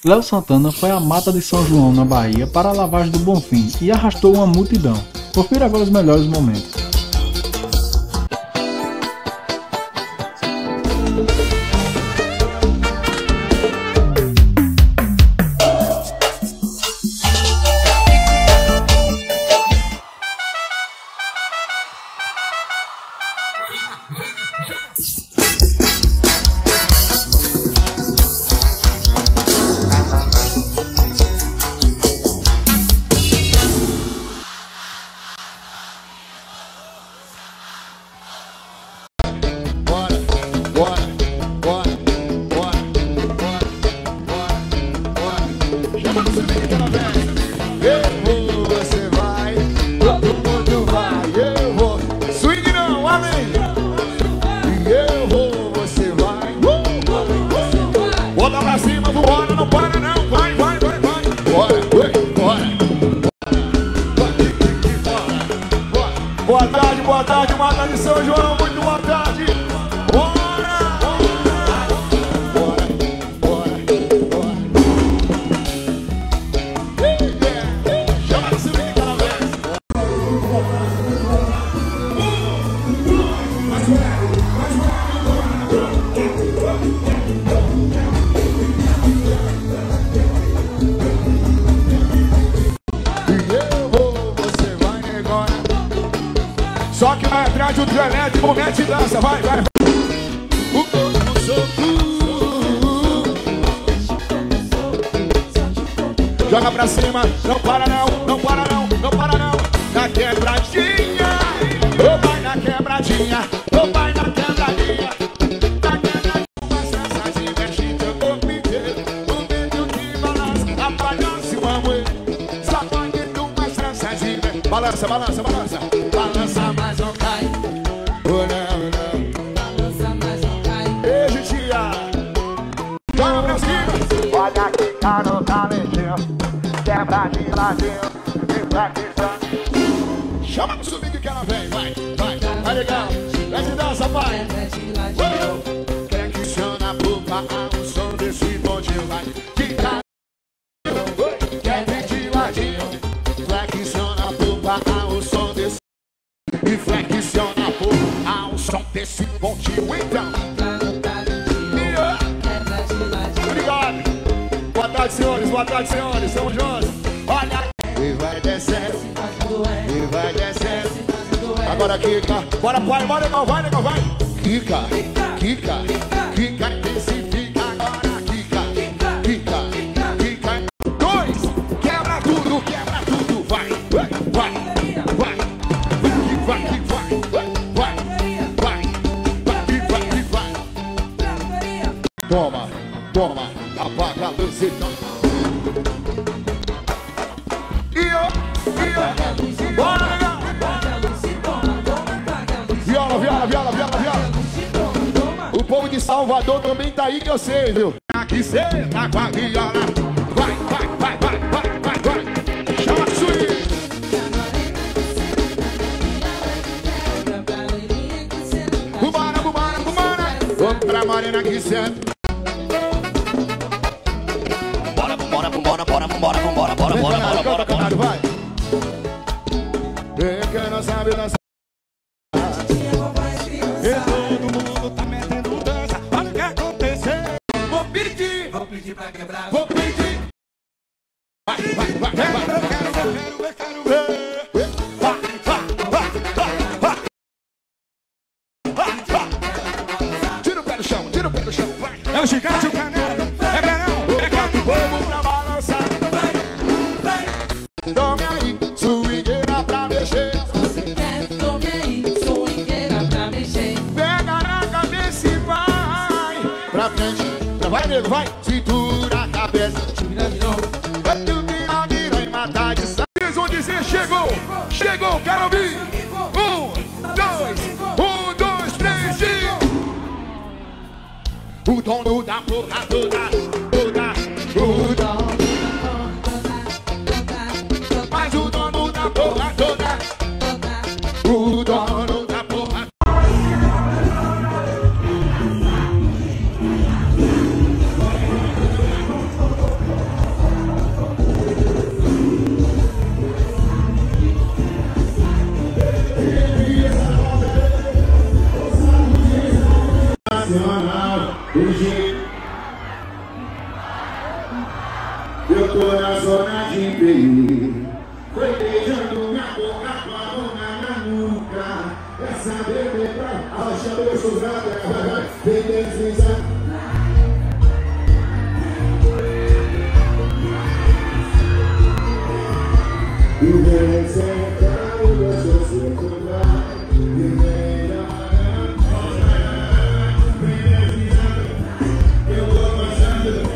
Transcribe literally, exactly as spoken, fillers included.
Léo Santana foi à Mata de São João, na Bahia, para a lavagem do Bonfim e arrastou uma multidão. Confira agora os melhores momentos. Boa tarde, boa tarde, Mata de São João, muito boa tarde. Bora! Bora, bora, bora. Chama de subir cada vez. Só que vai atrás do trio elétrico, mete e dança, vai, vai. O corpo solto. Joga pra cima, não para não, não para não, não para não. Na quebradinha, ô vai na quebradinha, ô vai na quebradinha. Na quebradinha, essa se mexe teu corpo inteiro. O dedo que balança, apalhaça o amor. Sacode tu mais trança de ver. Balança, balança, balança. Balança, mas não cai. Oh, não, não. Balança, mas não cai. Beijo, tia. Vamos pra cima. Olha que caro tá mexendo. Quebra de ladinho. Chama pro subir que ela vem. Vai, vai, vai legal. Desce e dança, vai. Flexiona pro barra o som desse bonde. Vai, que caro. Quebra de ladinho. Flexiona pro barra o som desse. E flexiona por ao som desse pontinho, então. Obrigado. Boa tarde, senhores, boa tarde, senhores. Estamos juntos. Olha. E vai descendo. E vai descendo. Agora quica. Bora, pai, bora, legal, vai, legal, vai. Quica, quica, quica, intensifica. Agora quica, quica, quica. Dois. Quebra tudo, quebra tudo. Vai, vai, vai, vai. Vai, vai, vai, vai, vai, vai, vai, vai. Toma, toma, apaga a luz e não. E eu, e eu, bora, legal. Viola, viola, viola, viola, viola. O povo de Salvador também tá aí que eu sei, viu? Aqui cê tá com a viola. Vai, vai, vai, vai, vai, vai, vai. Chama a suíte. Bumara, bumara, bumara. Vamos pra morena que senta. Bora, bora, bora, bora, bora, bora, bora, bora, bora, bora, bora, vai. Vem quem não sabe dançar. E todo mundo tá metendo dança. Olha o que aconteceu. Vou pedir, vou pedir pra quebrar. Vou pedir. Vai, vai, vai, vai, vai. Quero ver, quero ver, quero ver. Vai, vai, vai, vai, vai. Tira o pé do chão, tira o pé do chão, vai. É o gigante, o canelo, é verão, é gato, povo pra balançar. Tome aí, swingueira pra mexer. Você quer, tome aí, swingueira pra mexer. Pega na cabeça e vai pra frente, vai nego, vai. Cintura a cabeça, tira de novo. Vai tu virar, vira e matar de sangue. Eles vão dizer, chegou, chegou, quero ouvir. Um, dois, um, dois, três e... O dono da porra toda, toda, o dono. Mas o dono da porra toda, o dono da porra. Eu tô na zona de perigo. Foi beijando minha boca, com a mão na nuca. Essa bebê pra achar meu chuzado, vai, vai, vem deslizar. E vem sentar e você se encontrar. E vem eu tô passando.